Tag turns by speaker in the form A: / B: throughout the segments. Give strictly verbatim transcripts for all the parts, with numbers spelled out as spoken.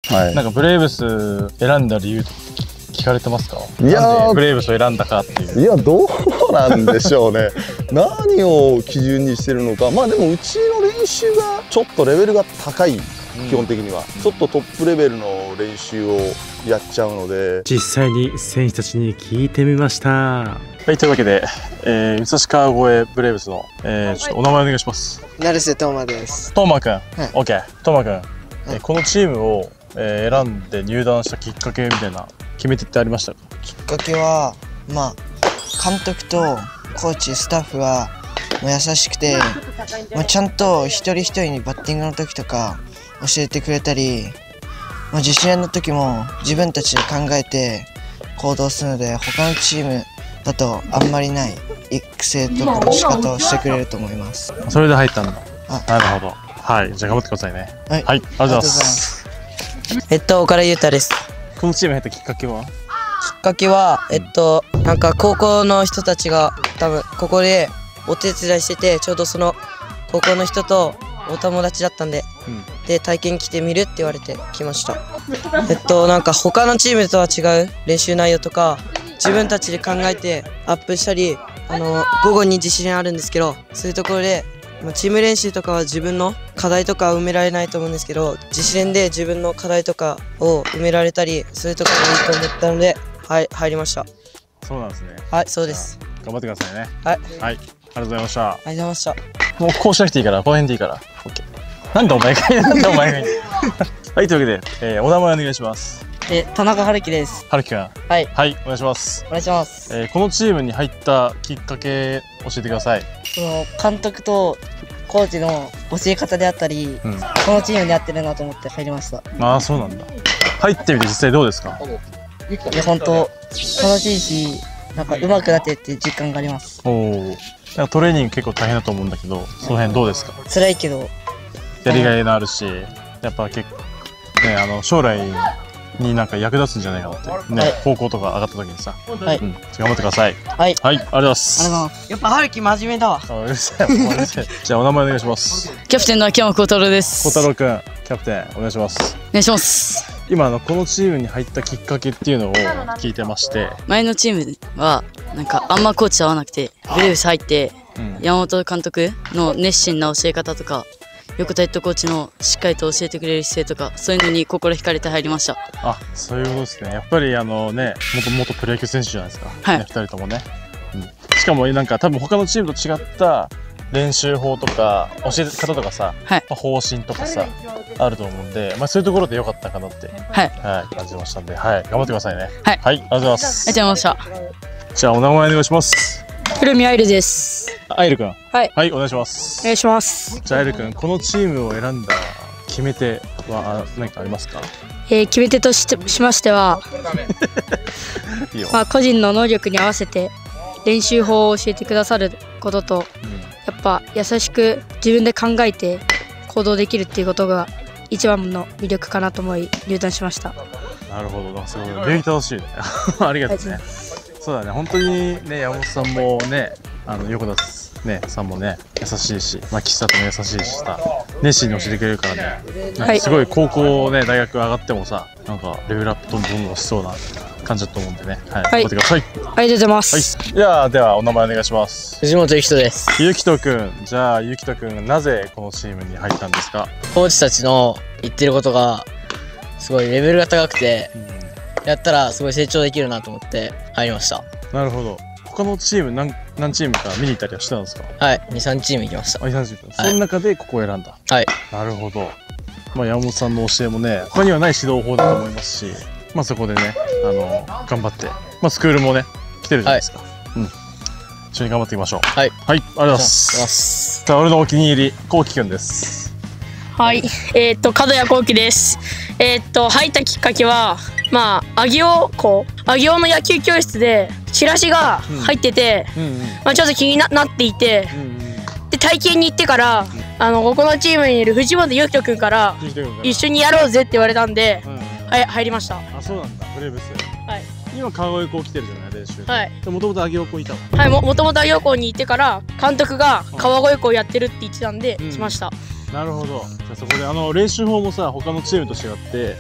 A: はい、なんかブレーブス選んだ理由聞かれてますか？いやー、なんでブレーブスを選んだかっていう。
B: いや、どうなんでしょうね何を基準にしてるのか。まあでもうちの練習がちょっとレベルが高い、基本的にはちょっとトップレベルの練習をやっちゃうので、
C: 実際に選手たちに聞いてみました。
A: はい、というわけで、えー、武蔵川越ブレーブスの、えー、ちょっとお名前お願いします。
D: 成瀬斗真です。
A: 斗真くん、はい、オッケー。斗真くん、はい、えー、このチームを、えー、選んで入団したきっかけみたいな決め手ってありましたか？
D: きっかけは、まあ監督とコーチ、スタッフはもう優しくて、まあ、ちゃんと一人一人にバッティングの時とか教えてくれたり、まあ、自主練の時も自分たちで考えて行動するので、他のチームだとあんまりない育成とかの仕方をしてくれると思います。
A: それで入ったんだ。なるほど。はい、じゃあ頑張ってくださいね。はい、はい、ありがとうございます。
E: えっと岡田優太です。
A: このチームに入ったきっかけは？
E: きっかけはえっとなんか高校の人たちが多分ここでお手伝いしてて、ちょうどその高校の人とお友達だったんで、うん、で体験来てみるって言われて来ました。えっとなんか他のチームとは違う練習内容とか自分たちで考えてアップしたり、あの午後に自主練あるんですけど、そういうところでチーム練習とかは自分の課題とか埋められないと思うんですけど、自主練で自分の課題とかを埋められたり、そういうところがいいと思ったので、はい、入りました。
A: そうなんですね。
E: はい、そうです。
A: 頑張ってくださいね。
E: はい、
A: はい、ありがとうございました。
E: ありがとうございました。
A: もうこうしなくていいから、この辺でいいから。オッケー。なんでお前がいい、なんでお前がいい。はい、というわけで、えー、お名前お願いします。
E: え、田中春樹です。
A: 春樹くん。
E: はい。
A: はい、お願いします。
E: お願いします。
A: えー、このチームに入ったきっかけ教えてください。
E: その監督とコーチの教え方であったり、うん、このチームに合ってるなと思って入りました。
A: ああ、そうなんだ。入ってみて実際どうですか？
E: いや、本当楽しいし、なんか上手くなってって実感があります。
A: おお。なんかトレーニング結構大変だと思うんだけど、その辺どうですか？
E: 辛いけど
A: やりがいのあるし、やっぱ結構ね、あの将来になんか役立つんじゃないかなってね、はい、高校とか上がった時にさ、はい、うん、頑張ってください。
E: はい、
A: はい、ありがとうございます。
E: ありがとうございます。やっぱ春樹真面目だわ。
A: あ、うるさい、もううるさい。じゃあお名前お願いします。
F: キャプテンの秋山幸太郎です。
A: 幸太郎くん、キャプテンお願いします。
F: お願いします。
A: 今あのこのチームに入ったきっかけっていうのを聞いてまして、
F: 前のチームはなんかあんまコーチと合わなくて、ブレーブス入って、うん、山本監督の熱心な教え方とか、横田ヘッドコーチのしっかりと教えてくれる姿勢とか、そういうのに心惹かれて入りました。
A: あ、そういうことですね。やっぱりあのね、もともとプロ野球選手じゃないですか。はい。ね、ふたりともね、うん。しかもなんか多分他のチームと違った練習法とか教え方とかさ、はい、まあ、方針とかさあると思うんで、まあそういうところで良かったかなって、はい、はい、感じましたんで、はい、頑張ってくださいね。はい、はい、ありがとうございます。
F: ありがとうございました。
A: じゃあお名前お願いします。
F: 古見愛瑠です。
A: 愛瑠くん。
F: はい。
A: はい、お願いします。
F: お願いします。
A: じゃあ愛瑠くん、このチームを選んだ決め手は何かありますか？
F: えー、決め手としてしましては、いいよ。まあ個人の能力に合わせて練習法を教えてくださることと、うん、やっぱ優しく自分で考えて行動できるっていうことが一番の魅力かなと思い入団しました。
A: なるほど、すごい礼儀正しいね。ありがとうね。そうだね、本当にね、山本さんもね、あの横田ねさんもね優しいし、まあ岸田とも優しいしさ、熱心に教えてくれるからね、なんかすごい高校ね大学上がってもさ、なんかレベルアップどんどんどんどんしそうな感じだと思うんでね、はい、頑張ってください。
F: ありがとうございます。
A: はい、じゃあではお名前お願いします。
E: 藤本ゆきとです。
A: ゆきとくん、じゃあゆきとくん、なぜこのチームに入ったんですか？
E: コーチたちの言ってることがすごいレベルが高くて、うん、やったらすごい成長できるなと思って入りました。
A: なるほど。他のチーム 何, 何チームか見に行ったりはしたんですか？
E: はい、にさんチーム行きました。
A: にさんチーム、はい、その中でここを選んだ。
E: はい、
A: なるほど。まあ山本さんの教えもね、他にはない指導法だと思いますし、まあそこでね、あの頑張って、まあスクールもね来てるじゃないですか。はい、うん、一緒に頑張っていきましょう。はい、はい、ありがとうございます。じゃあ俺のお気に入り、こうきくんです。
G: はい、えー、っと角谷こうきです。えー、っと入ったきっかけは、まあ上尾校、上尾の野球教室でチラシが入ってて、うんうんうん、まあちょっと気に な, なっていて、うんうん、で体験に行ってから、うん、あのここのチームにいる藤本ゆきとくんから一緒にやろうぜって言われたんで、うんうん、はい、入りました。
A: あ、そうなんだ。ブレーブス。
G: はい。
A: 今川越校来てるじゃない練習。
G: はい。
A: もともと上尾校いたの。
G: はい、ももともと上尾校にいてから監督が川越校やってるって言ってたんで、うん、来ました。
A: なるほど。じゃあそこであの練習法もさ、他のチームと違って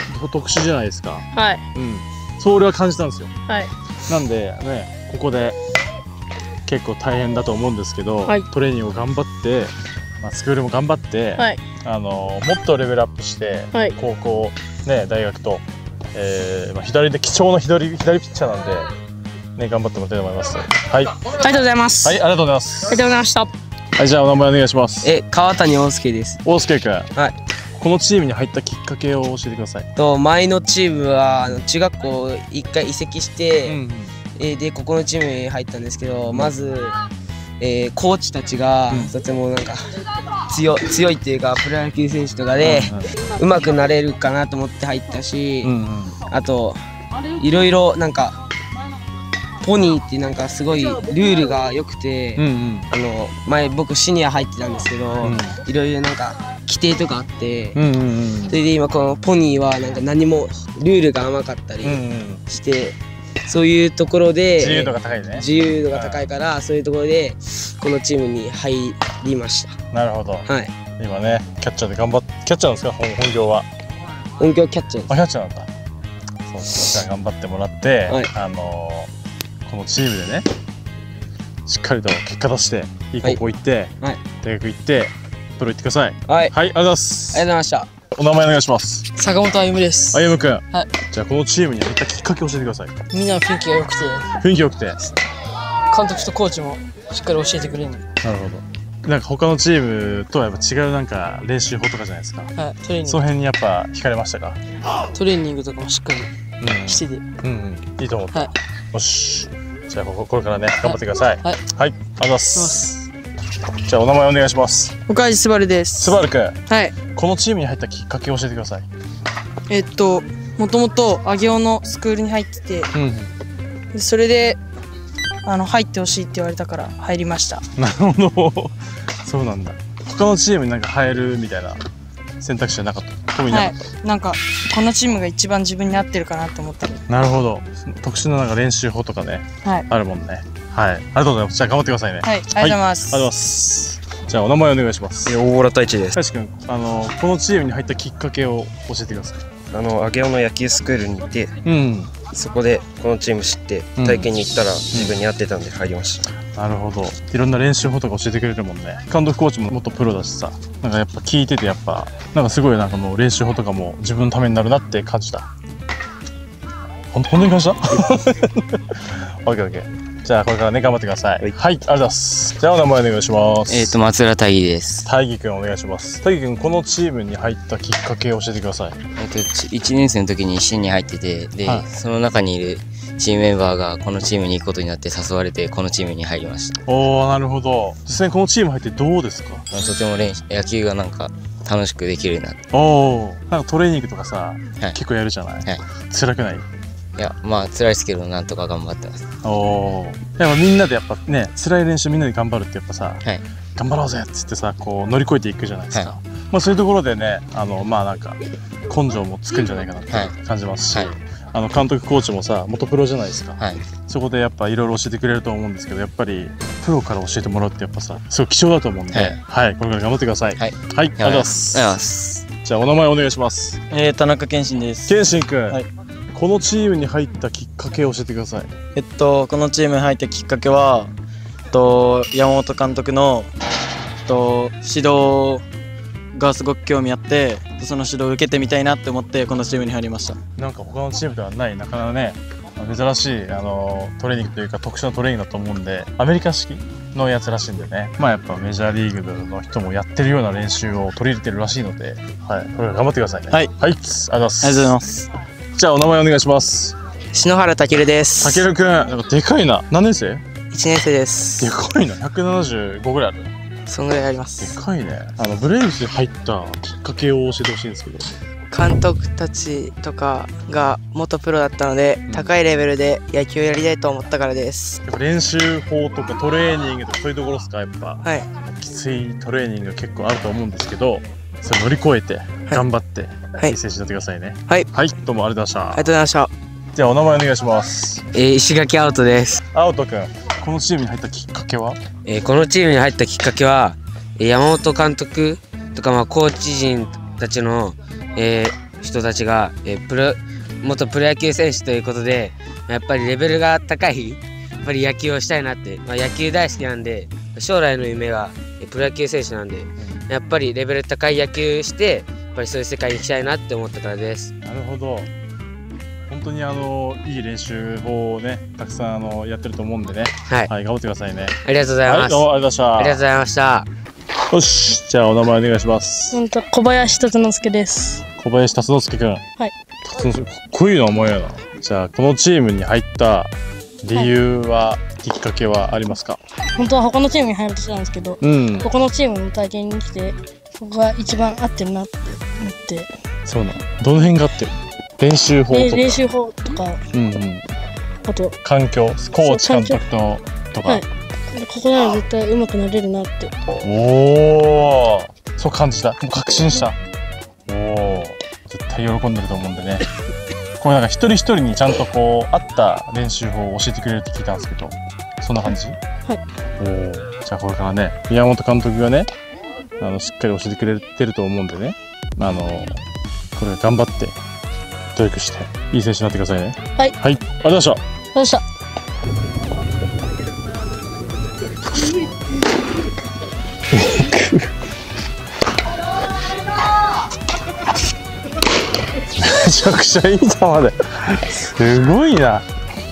A: 特殊じゃないですか。
G: はい。
A: うん。そう俺は感じたんですよ。
G: はい。
A: なんでね、ここで結構大変だと思うんですけど、
G: はい、
A: トレーニングを頑張って、まあ、スクールも頑張って、はい、あのもっとレベルアップして、はい、高校、ね、大学と、えーまあ、左で貴重な左左ピッチャーなんで、ね、頑張ってもらいたいと思います。はい、
G: ありがとうございます。
A: はい、ありがとうございます。
G: ありがとうございました。
A: はい、じゃあお名前お願いします。
H: え、川谷陽介です。
A: 陽介くん。
H: はい。
A: このチームに入ったきっかけを教えてください。
H: と前のチームはあの中学校一回移籍して、うんうん、えー、でここのチームに入ったんですけど、うん、まず、えー、コーチたちが、うん、とてもなんか強強いっていうかプロ野球選手とかで、うんうん、上手くなれるかなと思って入ったし、うんうん、あといろいろなんかポニーってなんかすごいルールが良くて、うんうん、あの前僕シニア入ってたんですけど、いろいろなんか規定とかあって、うんうんうん、それで今このポニーはなんか何もルールが甘かったりして、うんうん、そういうところで
A: 自由度が高いね。
H: 自由度が高いから、うん、そういうところでこのチームに入りました。
A: なるほど。
H: はい。
A: 今ねキャッチャーで頑張って、キャッチャーなんですか、本本業は。
H: 本業キャッチャーです。
A: あ、キャッチャーなんだ。そうそう、じゃあ頑張ってもらって、はい、あのー、このチームでねしっかりと結果出していい高校行って、はい、大学行ってプロ行ってください。
H: はい、
A: はい、ありがとうございます。
H: ありがとうございました。
A: お名前お願いします。
I: 坂本歩夢です。
A: 歩夢くん。
I: はい。
A: じゃあこのチームに入ったきっかけを教えてください。
I: みんなの雰囲気が良くて。
A: 雰囲気良くて。
I: 監督とコーチもしっかり教えてくれる。なる
A: ほど。なんか他のチームとはやっぱ違うなんか練習法とかじゃないですか。はい。トレーニング。その辺にやっぱ惹かれましたか。
I: トレーニングとかもしっかりしてて。うん、
A: うんうん、いいと思った。はい。よし。じゃあこれからね頑張ってください。はい。はい。ありがとうございます。じゃあお名前お願いします。
I: 岡地すばるです。
A: すばるくん。
I: はい。
A: このチームに入ったきっかけを教えてください。
I: えっともともと上尾のスクールに入ってて、うん、でそれであの入ってほしいって言われたから入りました。
A: なるほど。そうなんだ。他のチームになんか入るみたいな選択肢はなかった。特になかった。
I: はい、なんかこのチームが一番自分に合ってるかなと思った。
A: なるほど。特殊ななんか練習法とかね、はい、あるもんね。はい、ありがとうございます。じゃあ頑張ってくださいね。
I: はい、ありがとうございます。
A: はい、ありがとうございます。じゃあお名前お願いします。
J: 大浦太一です。
A: 太一君、あのこのチームに入ったきっかけを教えてください。
J: あの上尾の野球スクールにいて、うん、そこでこのチーム知って体験に行ったら自分に合ってたんで入りました。うん
A: うん、なるほど。いろんな練習法とか教えてくれるもんね。監督コーチももっとプロだしさ、なんかやっぱ聞いててやっぱなんかすごいなんかもう練習法とかも自分のためになるなって感じた。ほん本当に感じた？オッケーオッケー。じゃあこれからね頑張ってください。はい、はい、ありがとうございます。じゃあお名前お願いします。
K: えっと松浦大義です。
A: 大義くんお願いします。大義くん、このチームに入ったきっかけを教えてください。
K: えっといちねん生の時に新に入ってて、で、はい、その中にいるチームメンバーがこのチームに行くことになって誘われてこのチームに入りました。
A: おお、なるほど。実際にこのチーム入ってどうですか？
K: とても練習野球がなんか楽しくできるな。
A: おお、なんかトレーニングとかさ、はい、結構やるじゃない？はい。辛くない？
K: いや、まあ辛いですけどなんとか頑張ってます。
A: おお。やっぱみんなでやっぱね、辛い練習みんなで頑張るってやっぱさ、はい、頑張ろうぜっつってさ、こう乗り越えていくじゃないですか。はい、まあそういうところでね、あのまあなんか根性もつくんじゃないかなって感じますし、はいはい、あの監督コーチもさ元プロじゃないですか。はい、そこでやっぱいろいろ教えてくれると思うんですけど、やっぱりプロから教えてもらうってやっぱさ、すごい貴重だと思うんで、はい、はい、これから頑張ってください。はい、はい、ありがとうございます。じゃあお名前お願いします。
L: えー、田中健信です。
A: 健信くん。はい、このチームに入ったきっかけを教えてください。
L: えっとこのチームに入ったきっかけは、えっと山本監督の、えっと、指導がすごく興味あって、その指導を受けてみたいなって思ってこのチームに入りました。
A: なんか他のチームではないなかなかね珍しいあのトレーニングというか特殊なトレーニングだと思うんで、アメリカ式のやつらしいんでね、まあやっぱメジャーリーグの人もやってるような練習を取り入れてるらしいので、はい、これ頑張ってくださいね。はい、はい、ありがとうございます。
L: ありがとうございます。
A: じゃあお名前お願いします。
M: 篠原健です。
A: 健くん、なんかでかいな。何年生？
M: いちねん生です。
A: でかいな。ひゃくななじゅうごぐらいある。
M: そんぐらいあります。
A: でかいね。あのブレーブスで入ったきっかけを教えてほしいんですけど。
M: 監督たちとかが元プロだったので、うん、高いレベルで野球をやりたいと思ったからです。
A: やっぱ練習法とかトレーニングとかそういうところですか？やっぱ、はい、きついトレーニング結構あると思うんですけど、それ乗り越えて頑張って、はい、いい選手になってくださいね。はい、はい、どうもありがとうございました。あ
M: りがとうございました。
A: じゃあお名前お願いします。
M: えー、石垣青人です。
A: 青人くん、このチームに入ったきっかけは？
H: えー、このチームに入ったきっかけは山本監督とか、まあコーチ陣たちの、えー、
N: 人たちが、えー、プロ元プロ野球選手ということで、やっぱりレベルが高いやっぱり野球をしたいなって、まあ、野球大好きなんで将来の夢がプロ野球選手なんで、やっぱりレベル高い野球してやっぱりそういう世界に行きたいなって思ったからです。
A: なるほど。本当にあのいい練習法をねたくさんあのやってると思うんでね、はい、はい、頑張ってくださいね。
N: ありがとうございます。はい、
A: どうもありがとうございました。
N: ありがとうございました。
A: よし、じゃあお名前お願いします。
F: うんと小林達之助です。
A: 小林達之助くん。
F: はい。
A: 達之助、かっこいい名前やな。じゃあこのチームに入った理由は、はい、きっかけはありますか？
F: 本当は他のチームに入るとしたんですけど、うん、ここのチームの体験に来てここが一番合ってるなって思って。そうなの。どの辺が合ってる？練習法とか。練習法とか。うんうん。あと環境、コーチ監督ととか。はい。ここなら絶対上手くなれるなって。おお、そう感じた。もう確信した。おお、絶対喜んでると思うんでね。これなんか一人一人にちゃんとこう合った練習法を教えてくれるって聞いたんですけど、そんな感じ？はい。おお、じゃあこれからね、宮本監督がね、あのしっかり教えてくれてると思うんでね、あのこれ頑張って努力していい選手になってくださいね。はい。はい。ありがとうございました。ありがとうございました。めちゃくちゃいい球ですごいな。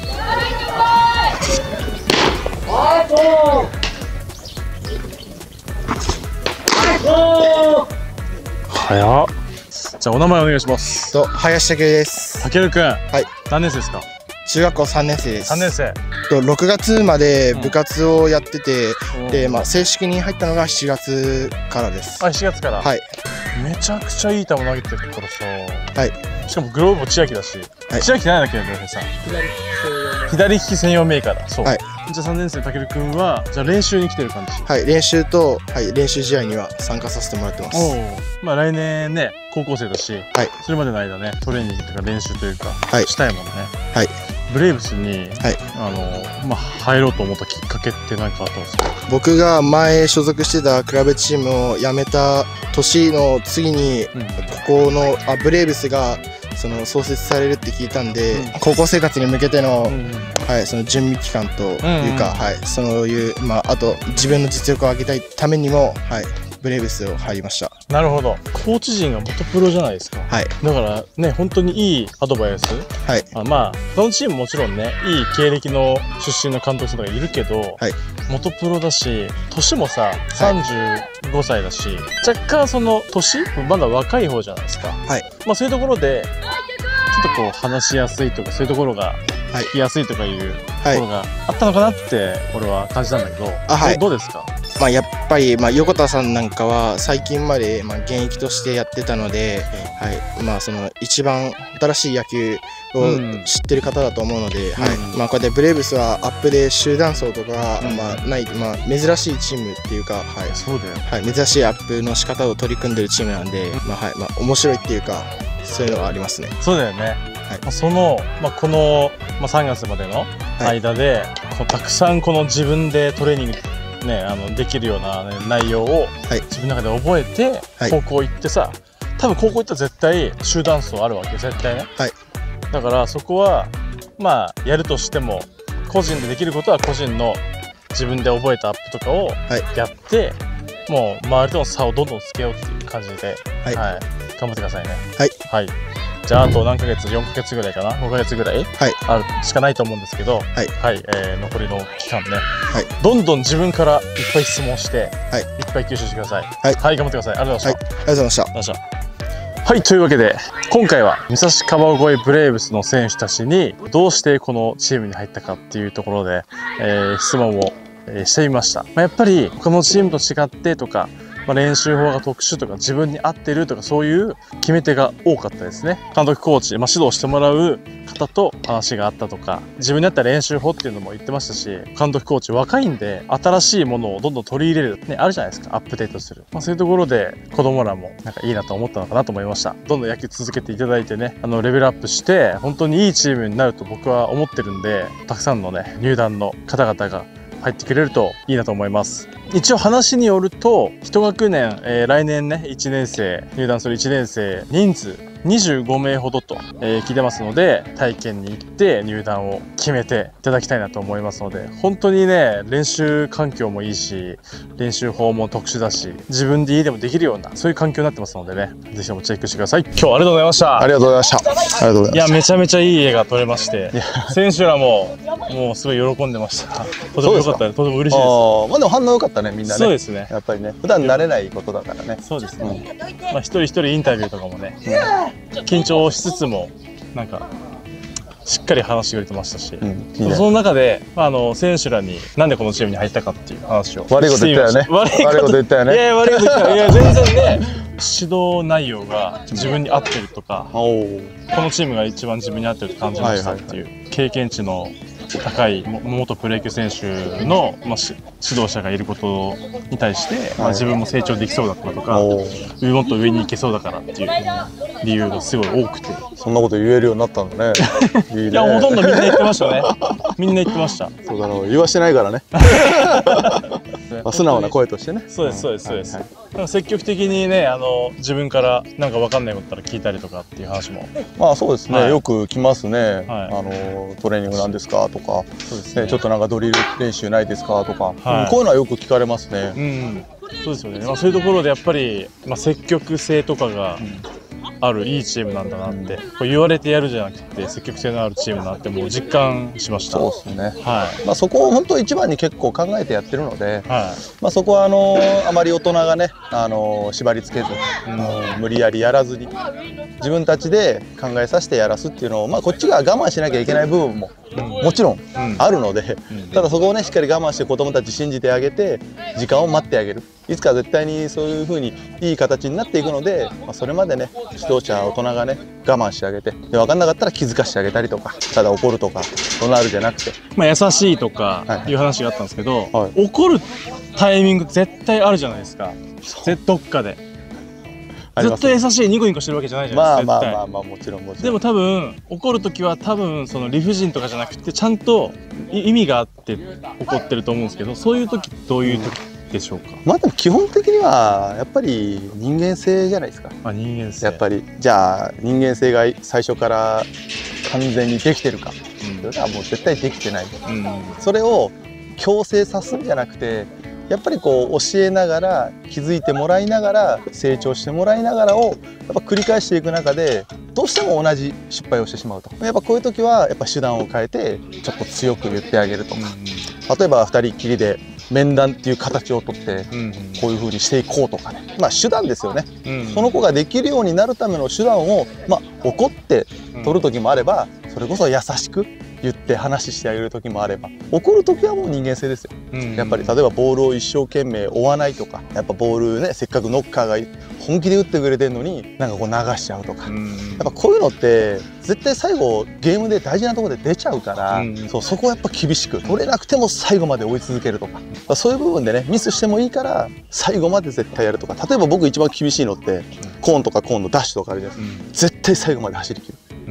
F: 早っ。じゃあお名前お願いします。
O: と林武です。
A: たけるくん。はい。何年生ですか？
O: 中学校さんねん生です。
A: さんねん生。
O: とろくがつまで部活をやってて、うん、でまあ正式に入ったのがしちがつからです。
A: あ、しちがつから。はい。めちゃくちゃいい球投げてるからさ。はい。しかもグローブも千秋だし。はい、千秋なんだっけどさ。左利き専用メーカーだ。そう。はい。じゃあさんねん生たけるくんはじゃあ練習に来てる感じ。
O: はい。練習と、はい、練習試合には参加させてもらってます。
A: おまあ来年ね高校生だし、はい、それまでの間ねトレーニングとか練習というか、はい、したいもんね。はい。ブレーブスに、はい、あのまあ入ろうと思ったきっかけって何かあったんですか？
O: 僕が前所属してたクラブチームを辞めた年の次に、うん、ここのあブレーブスがその創設されるって聞いたんで、うん、高校生活に向けての、うん、はい、その準備期間というか、うんうん、はい、そういうまああと自分の実力を上げたいためにも、はい、ブレーブスを入りました。
A: なるほど。コーチ陣が元プロじゃないですか。はい。だからね本当にいいアドバイス。はい。あまあそのチームもちろんねいい経歴の出身の監督さんとかいるけど、はい、元プロだし年もささんじゅうごさいだし、はい、若干その年まだ若い方じゃないですか。はい。まあそういうところでちょっとこう話しやすいとかそういうところが聞きやすいとかいうところがあったのかなって俺は感じたんだけど、あ、はい、どうですか？
O: まあやっぱり、まあ、横田さんなんかは最近まで、まあ、現役としてやってたので、はい、まあ、その一番新しい野球を知ってる方だと思うので、うん、はい、まあ、こうやってブレーブスはアップで集団走とか、うん、まあ、ない、まあ、珍しいチームっていうか、はい、そうだよ、はい、珍しいアップの仕方を取り組んでるチームなんで、まあはい、まあ、面白いっていうかそういうのはありますね。
A: そうだよね。はい、まあその、まあ、この、まあ、さんがつまでの間で、はい、こうたくさんこの自分でトレーニングね、あのできるような、ね、内容を自分の中で覚えて、はい、高校行ってさ、多分高校行ったら絶対集団走あるわけ絶対ね、はい、だからそこはまあやるとしても個人でできることは個人の自分で覚えたアップとかをやって、はい、もう周りとの差をどんどんつけようっていう感じで、はい、はい、頑張ってくださいね。はい、はい、じゃああと何ヶ月よんかげつぐらいかなごかげつぐらい、はい、あるしかないと思うんですけど、はい、はい、えー、残りの期間ね、はい、どんどん自分からいっぱい質問して、はい、いっぱい吸収してください。はい、はい、頑張ってください。ありがとうございました。はい、ありがとうございました。ありがとうございました。はい、というわけで今回は武蔵川越ブレーブスの選手たちにどうしてこのチームに入ったかっていうところで、えー、質問をしてみました。まあ、やっぱり他のチームと違ってとか、まあ、練習法が特殊とか自分に合ってるとかそういう決め手が多かったですね。監督コーチ、まあ、指導してもらう方と話があったとか自分に合った練習法っていうのも言ってましたし、監督コーチ若いんで新しいものをどんどん取り入れる、ね、あるじゃないですか、アップデートする、まあ、そういうところで子供らもなんかいいなと思ったのかなと思いました。どんどん野球続けていただいてね、あのレベルアップして本当にいいチームになると僕は思ってるんで、たくさんのね入団の方々が入ってくれるといいなと思います。一応話によるといち学年、えー、来年ねいちねん生入団するいちねん生人数にじゅうごめいほどと、えー、聞いてますので、体験に行って入団を決めていただきたいなと思いますので、本当にね、練習環境もいいし、練習法も特殊だし、自分で家でもできるような、そういう環境になってますのでね、ぜひともチェックしてください。今日はありがとうございました。
B: ありがとうございました。ありがとうございました。
A: いや、めちゃめちゃいい絵が撮れまして、選手らも、もうすごい喜んでました。とても良かったです。とても嬉しいです。
B: あまあでも反応良かったね、みんなね。
A: そうですね。
B: やっぱりね、普段慣れないことだからね。
A: そうですね。まあ一人一人インタビューとかもね、緊張しつつも、なんか、しっかり話してくれてましたし、その中で、あの選手らになんでこのチームに入ったかっていう話を
B: 悪いこと言ったよね。悪いこと言ったよね。
A: いや悪いこと言ったよ。いや全然ね、指導内容が自分に合ってるとか、このチームが一番自分に合ってると感じましたっていう経験値の高い元プロ野球選手の、まあ、指導者がいることに対して、まあ、自分も成長できそうだったとか、もっと上に行けそうだからっていう理由がすごい多くて、
B: そんなこと言えるようになったんだね。いいね。
A: いやほとんどみんな言ってましたね。みんな言ってました。
B: そうだろう、言わしてないからね。まあ素直な声としてね。
A: そうですそうですそうです。積極的にね、あの自分からなんか分かんないことったら聞いたりとかっていう話も。
B: まあそうですね、よく来ますね。あのトレーニングなんですかとか、ちょっとなんかドリル練習ないですかとか、こういうのはよく聞かれますね。
A: うん、そうですよね。まあそういうところでやっぱりまあ積極性とかがあるいいチームなんだなって、こう言われてやるじゃなくて積極性のあるチームだなってもう実感しました。
B: そうですね。はい。まあそこを本当一番に結構考えてやってるので、はい、まあそこはあのあまり大人がね、あの縛り付けず、うん、無理やりやらずに自分たちで考えさせてやらすっていうのを、まあこっちが我慢しなきゃいけない部分ももちろんあるので、ただそこをねしっかり我慢して子どもたち信じてあげて時間を待ってあげる。いつか絶対にそういうふうにいい形になっていくので、まあ、それまでね指導者大人がね我慢してあげて、で分かんなかったら気づかしてあげたりとか、ただ怒るとかそんなあるじゃなくて、
A: まあ優しいとかいう話があったんですけど、はい、怒るタイミング絶対あるじゃないですか。どっかでずっと優しいニコニコしてるわけじゃないじゃないですか。
B: まあまあまあまあもちろんもちろん。
A: でも多分怒る時は多分その理不尽とかじゃなくてちゃんと意味があって怒ってると思うんですけど、そういう時どういう時でしょうか。
B: まあでも基本的にはやっぱり人間性じゃないですか。
A: あ、人間性。
B: やっぱりじゃあ人間性が最初から完全にできてるか、それはもう絶対できてない。うん、それを強制さすんじゃなくて、やっぱりこう教えながら気づいてもらいながら成長してもらいながらをやっぱ繰り返していく中で、どうしても同じ失敗をしてしまうと。やっぱこういう時はやっぱ手段を変えてちょっと強く言ってあげるとか、うん、例えばふたりっきりで面談っていう形をとってこういう風にしていこうとかね、まあ手段ですよね。うん、その子ができるようになるための手段を、まあ、怒って取る時もあれば、それこそ優しく言って話してあげる時もあれば、怒る時はもう人間性ですよ。やっぱり例えばボールを一生懸命追わないとか、やっぱボールね、せっかくノッカーが本気で打ってくれてるのになんかこう流しちゃうとか、やっぱこういうのって絶対最後ゲームで大事なところで出ちゃうから、そうそこはやっぱ厳しく取れなくても最後まで追い続けるとか、そういう部分でねミスしてもいいから最後まで絶対やるとか。例えば僕一番厳しいのってコーンとかコーンのダッシュとかあるじゃないですか。絶対最後まで走り切る。うん、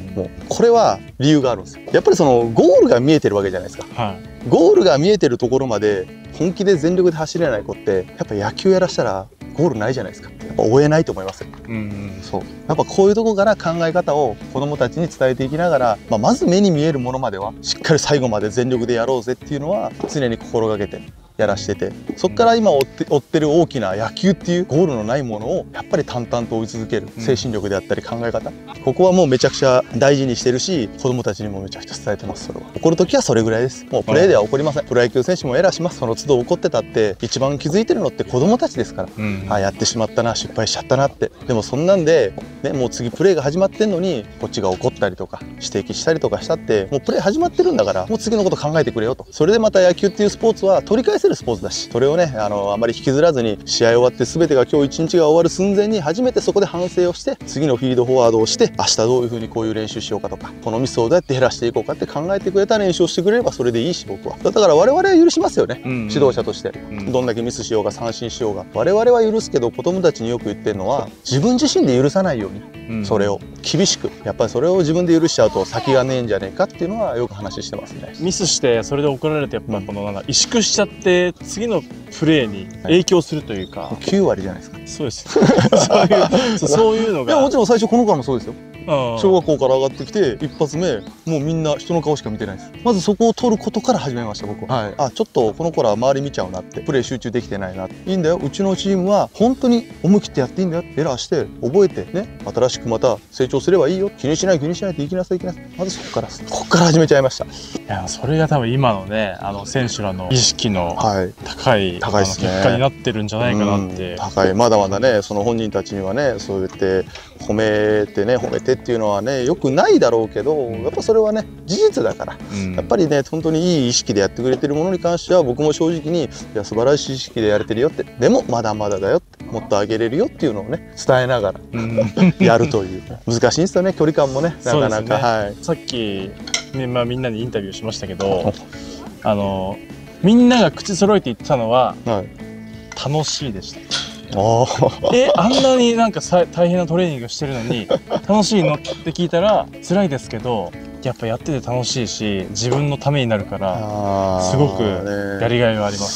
B: もうこれは理由があるんですよ。やっぱりそのゴールが見えてるわけじゃないですか。はい、ゴールが見えてるところまで本気で全力で走れない子ってやっぱ野球やらしたらゴールないじゃないですか。やっぱ追えないと思いますよ。うんうん、そうやっぱこういうところから考え方を子どもたちに伝えていきながら、まあ、まず目に見えるものまではしっかり最後まで全力でやろうぜっていうのは常に心がけてやらしてて、そこから今追って追ってる大きな野球っていうゴールのないものをやっぱり淡々と追い続ける精神力であったり考え方、ここはもうめちゃくちゃ大事にしてるし、子どもたちにもめちゃくちゃ伝えてます。それは怒る時はそれぐらいです。もうプレーでは怒りません。プロ野球選手もエラーします。その都度怒ってたって一番気づいてるのって子どもたちですから、うん、あやってしまったな、失敗しちゃったなって。でもそんなんで、ね、もう次プレーが始まってんのにこっちが怒ったりとか指摘したりとかしたって、もうプレー始まってるんだからもう次のこと考えてくれよと。それでまた野球っていうスポーツは取り返せるスポーツだし、それをね あのあまり引きずらずに試合終わって全てが今日一日が終わる寸前に初めてそこで反省をして、次のフィードフォワードをして明日どういうふうにこういう練習しようかとか、このミスをどうやって減らしていこうかって考えてくれた練習をしてくれればそれでいいし、僕はだから我々は許しますよね、うんうん、指導者として、うん、どんだけミスしようが三振しようが我々は許すけど、子供たちによく言ってるのは自分自身で許さないように、うん、それを厳しくやっぱりそれを自分で許しちゃうと先がねえんじゃねえかっていうのはよく話してますね。
A: ミスしてそれで怒られてやっぱこのなんか萎縮しちゃってって次のプレーに影響するというか、
B: きゅうわりじゃないですか。
A: そうですそういうそういうのが、
B: いやもちろん最初この子もそうですよ。小学校から上がってきて一発目もうみんな人の顔しか見てないです。まずそこを取ることから始めました僕は、はい、あちょっとこの子ら周り見ちゃうなって、プレー集中できてないな、いいんだよ、うちのチームは本当に思い切ってやっていいんだよ、エラーして覚えてね、新しくまた成長すればいいよ、気にしない気にしないって行きなさい行きなさい、まずそこからここから始めちゃいました。い
A: やそれが多分今のねあの選手らの意識の高い、
B: 高いですね、
A: 結果になってるんじゃないかなって、
B: うん、高い。まだまだねその本人たちにはねそうやって褒めてね褒めてっていうのはねよくないだろうけど、やっぱそれはね事実だから、うん、やっぱりね本当にいい意識でやってくれてるものに関しては僕も正直にいや素晴らしい意識でやれてるよって、でもまだまだだよって、もっと上げれるよっていうのをね伝えながら、うん、やるという難しいんですよね、距離感もねなかなか、ね、はい、
A: さっき、ねまあ、みんなにインタビューしましたけどあのみんなが口揃えて言ってたのは、はい、楽しいでした。えあんなになんかさ大変なトレーニングしてるのに楽しいのって聞いたら辛いですけどやっぱやってて楽しいし自分のためになるからすごくやりがいがあります。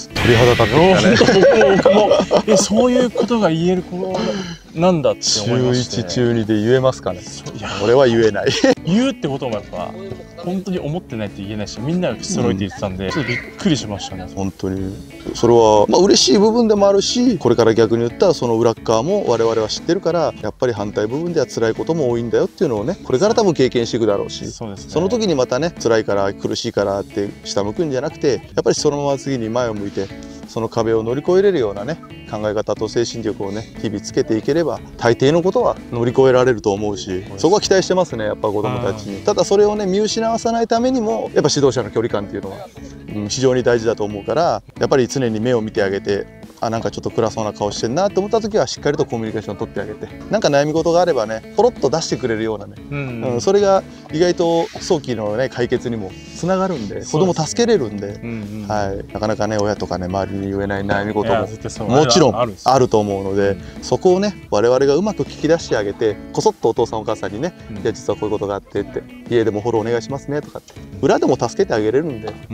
B: 鳥肌立ってきたね。
A: 僕もえそういうことが言える子なんだって思いまして、
B: 中いち中にで言えますかね。俺は言えない
A: 言うってこともやっぱ本当に思ってないって言えないし、みんなが口揃えて言ってたんで、うん、ちょっとびっくりしましたね。
B: 本当にそれはまあ嬉しい部分でもあるし、これから逆に言ったらその裏側も我々は知ってるから、やっぱり反対部分では辛いことも多いんだよっていうのをねこれから多分経験していくだろうし、そうですね、その時にまたね辛いから苦しいからって下向くんじゃなくて、やっぱりそのまま次に前を向いてその壁を乗り越えれるようなね考え方と精神力をね日々つけていければ大抵のことは乗り越えられると思うし、そこは期待してますねやっぱ子どもたちに。ただそれをね見失わさないためにもやっぱ指導者の距離感っていうのは、うん、非常に大事だと思うから、やっぱり常に目を見てあげて、あなんかちょっと暗そうな顔してんなと思った時はしっかりとコミュニケーションを取ってあげて、なんか悩み事があればねポロッと出してくれるようなね、うん、うん、それが意外と早期のね解決にもつながるんで、子供助けれるんで、はい、なかなかね親とかね周りに言えない悩み事ももちろんあると思うので、そこをね我々がうまく聞き出してあげて、こそっとお父さんお母さんにね、うん、いや実はこういうことがあってって家でもフォローお願いしますねとかって裏でも助けてあげれるんで、うん、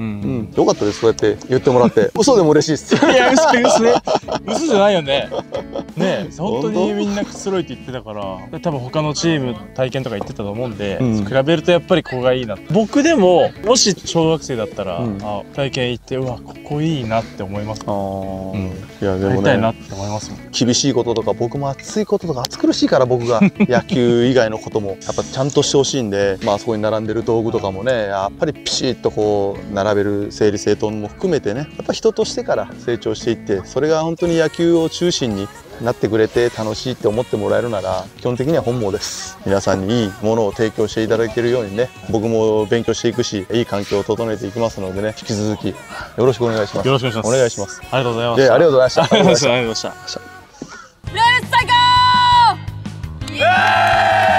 B: よかったです、そうやって言ってもらって嘘でも嬉しいです。
A: いや嘘嘘ね嘘じゃないよね。ね本当にみんな口揃えて言ってたから、多分他のチーム体験とか言ってたと思うんで、うん、比べるとやっぱりここがいいな。僕でももし小学生だったら、うん、あ体験行ってうわここいいなって思います。あ、うん、いやでもねやりたいなって思いますもん。
B: 厳しいこととか僕も暑いこととか暑苦しいから僕が野球以外のこともやっぱちゃんとしてほしいんで、まあそこに並んでる道具とかもねやっぱりピシッとこう並べる整理整頓も含めてね、やっぱ人としてから成長していって、それが本当に野球を中心になってくれて楽しいって思ってもらえるなら基本的には本望です。皆さんにいいものを提供していただけるようにね僕も勉強していくし、いい環境を整えていきますのでね、引き続きよろしくお願いします。
A: よろしくお願いします。
B: お願いします。
A: ありがとうございました。
B: ありがとうございました。
A: ありがとうございました。
P: レッツサイゴー！イエーイ！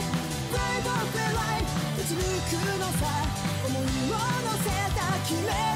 P: 思いを乗せた決め